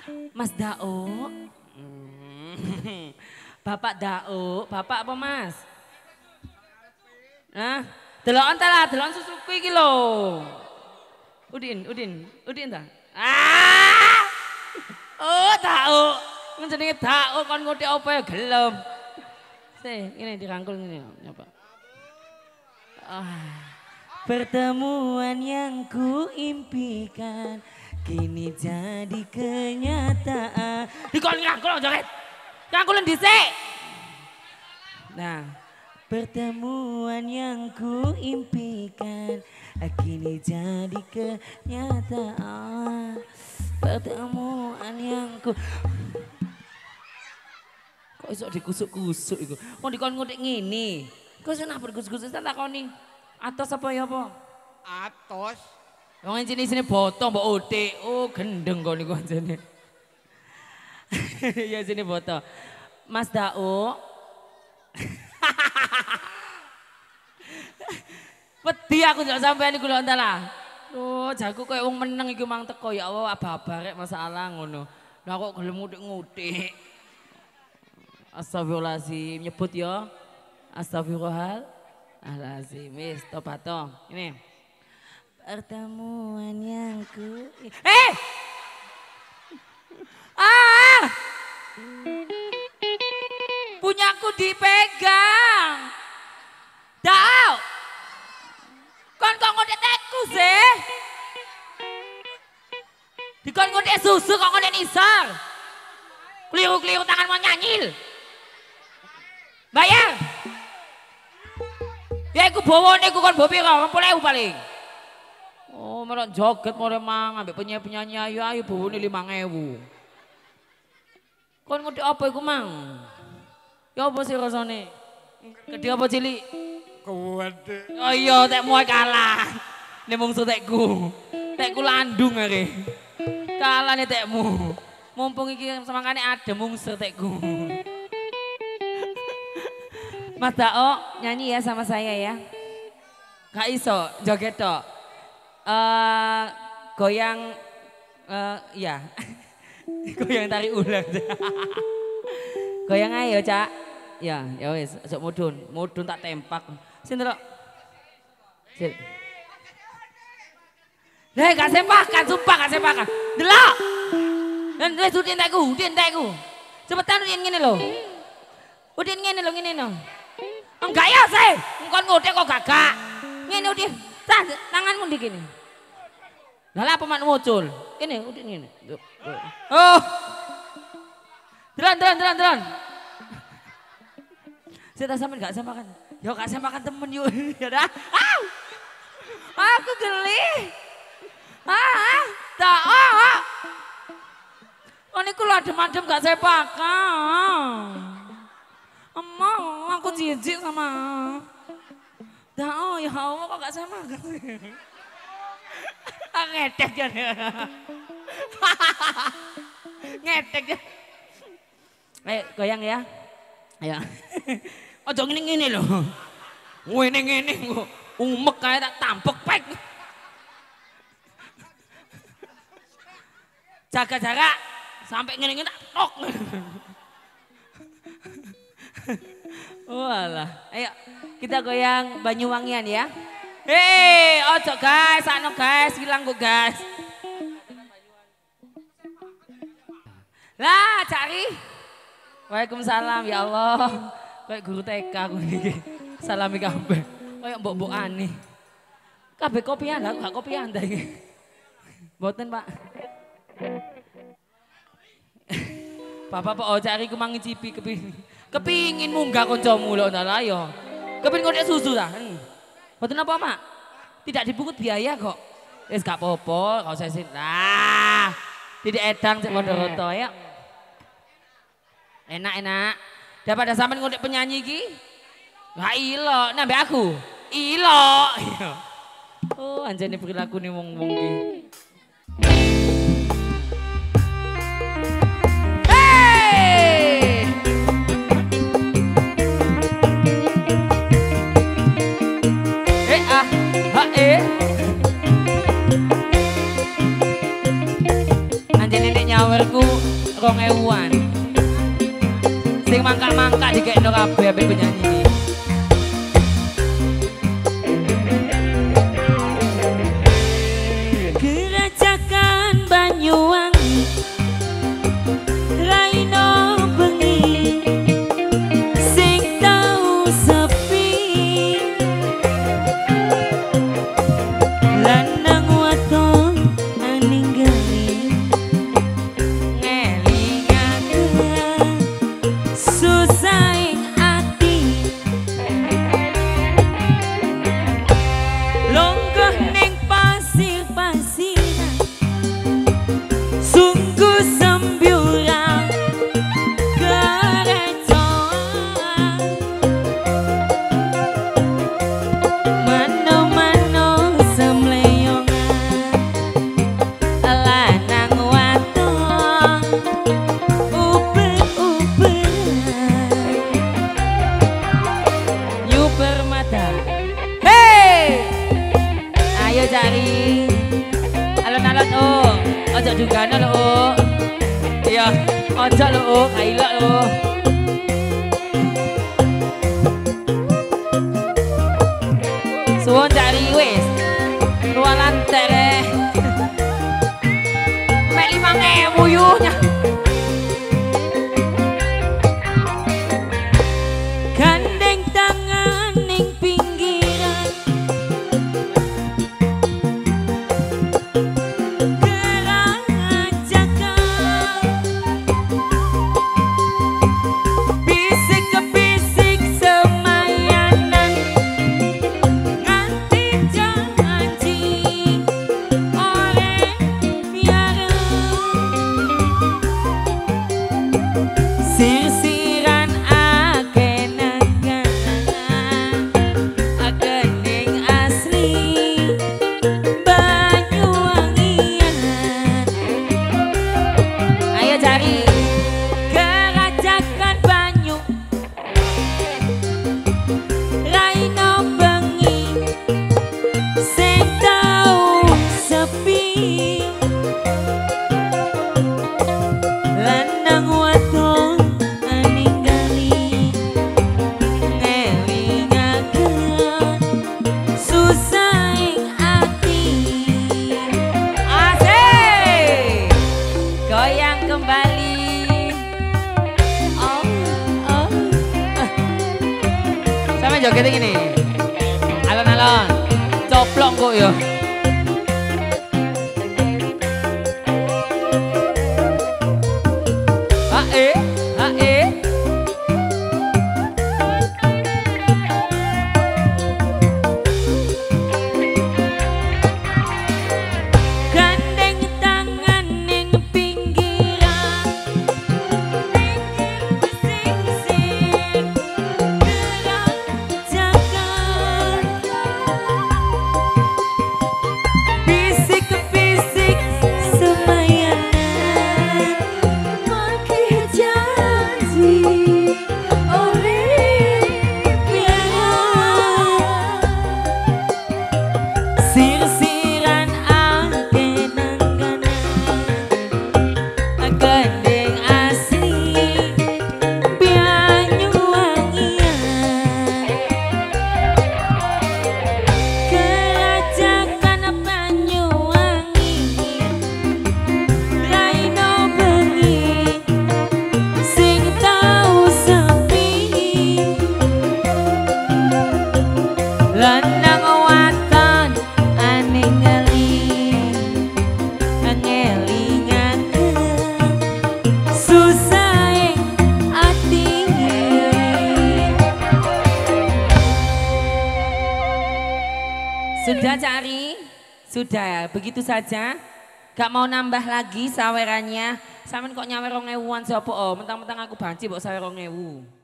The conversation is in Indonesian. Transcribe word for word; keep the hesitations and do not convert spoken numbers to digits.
Mas Dao. Hmm. Bapak Dao, bapak apa Mas? Hah? Delokan ta lah, delokan susuku iki lho. Udin, Udin, Udin ta? Ah! Oh, Dao. Jenenge Dao kon ngothek apa ya gelem. Sih, ini dirangkul ini apa? Ah. Pertemuan yang kuimpikan kini jadi kenyataan. Dikon rangkul joget. Rangkulan dhisik. Nah, pertemuan yang kuimpikan kini jadi kenyataan. Pertemuan yang ku kok iso dikusuk-kusuk iku. Mau dikon ngotek ngene. Kok iso nabur kusuk-kusuk tak takoni. Atos apa ya apa? Atos. Wong sini sini botol mbok otik. Oh gendeng kok niku anjene. Ya sini botol. Mas Dao. Wedi aku njok sampean iku lho entahlah. Oh, jago koyo wong meneng iku mang teko ya Allah aba-aba rek masalah ngono. Lah kok gelem ngutik-ngutik. Astagfirullahaladzim, nyebut ya. Astagfirullahaladzim. Wis, tobat to. Ini. Pertemuan yang ku Eh! Ah! Punyaku dipegang. Dao. Kon kok ngotek teku sih? Dikon ngotek susu kok ngotek nisar. Keliru-keliru tangan mau nyanyil. Bayar. Ya iku bawone iku kon bopi kok, sepuluh ribu paling. Oh, melok joget more mang ambek penyanyi-penyanyi ayu ayu bawone lima ribu. Kon ngotek apa iku mang? Ya apa sih rasane? Gede apa cilik? Kuwede. Oh iya, tek muai kalah. Nek mungsu tekku. Tekku landung are. Kalah nih tekmu. Mumpung iki semangkane ada mungsu tekku. Mas Dao nyanyi ya sama saya ya. Gak iso joget tok. Uh, goyang uh, ya. Goyang tari ulang. Goyang ayo, Cak. Ya, ya wis, sok mudun. Mudun tak tempak. Sini lho. Sini. Lah gak sepakan, sumpah gak sepakan. Delok. Dan wis udin tekku, udin tekku. Cepetan udin ngene lho. Udin ngene lho, ngene lho. Enggak ya, sih. Engkon ngotek kok gagak. Ngene udin. Tah, tanganmu ndi kene. Lah apa mak muncul? Kene udin ngene. Oh. Delan, delan, delan, delan. Saya tak sampai gak sempakan. Yo gak sempakan temen yuk. Ya dah. Aku geli. Ah, tak. Ah. Oh ini kalau adem-adem gak sempakan. Emang aku jijik sama. Dah, oh ya Allah kok gak sempakan sih. Ngedek jadi. Ngedek jadi. Ayo goyang ya. Ayo. Ojo ngene-ngene lho. Ngene-ngene kok umek kae tak tampek pek. Jaga jarak sampai ngene-ngene tak tok. Walah, ayo kita goyang Banyuwangian ya. Hei, ojo guys, anu guys, hilang kok guys. Lah, cari. Waalaikumsalam ya Allah. Kayak guru T K aku iki. Salami kabeh. Kayak mbok-mbok aneh. Kabeh kopian lah, gak kopian ta iki. Mboten, Pak. Bapak Pak Ocari ku mang ngicipi kepingin. Kepingin munggah kancamu lho ndala ya. Kepingin ngotek susu ta. Mboten apa, Mak? Tidak dipungut biaya kok. Wis gak apa-apa, gak usah sih. Lah, tidak edang sik padha-padha ya. Enak-enak. Daripada sampean ngotek penyanyi iki. Gak ilo, nambah aku. Ilo. Oh, anjane perilaku nih wong-wong iki. Hey! Eh ah, ha eh. Anjane nek nyawer aku rong ewuan. Sing mangkak-mangkak dikekno kabeh ambek penyanyi iki. Gerajakan Banyuwangi Raino bengi sing tau sepi lanang wadon ninggali ngelingaken susah ing ati longgoh ning pasir-pasiran sungguh sembyurang kerecoan mano-mano semleyongan lanang wadon uber-uberan nyuper mata hei ayo cari alon-alon oh ojo dugana lo oh iya ojo lo oh kailok lo suwon cari wis rualan tere mek limang ewu yuhnya gandeng tangan ning pinggiran bisik ke bisik semayanan nganti janji oleh biara sirsiran ake nangan akening asli Banyuwangian ayo cari Gerajakan Banyu Raino bengi sing tau sepi lanang wadon ninggali ngelingaken susah ing ati asik goyang kembali oh oh sama joget ini alon-alon coplok kok ya hae hae gandeng tangan ning pinggiran pikir sing-sing gerajakan bisik ke bisik semayanan makin janji oleh biara sirsiran ake nangganan gandeng asli Banyuwangian Gerajakan Banyuwangi Raino bengi sing tau sepi lanang wadon ninggali ngelingaken susah ing ati sudah cari sudah begitu saja gak mau nambah lagi sawerannya sampean kok nyawer rong ewuan sapa oh mentang-mentang aku banci mbok sawer rong ewu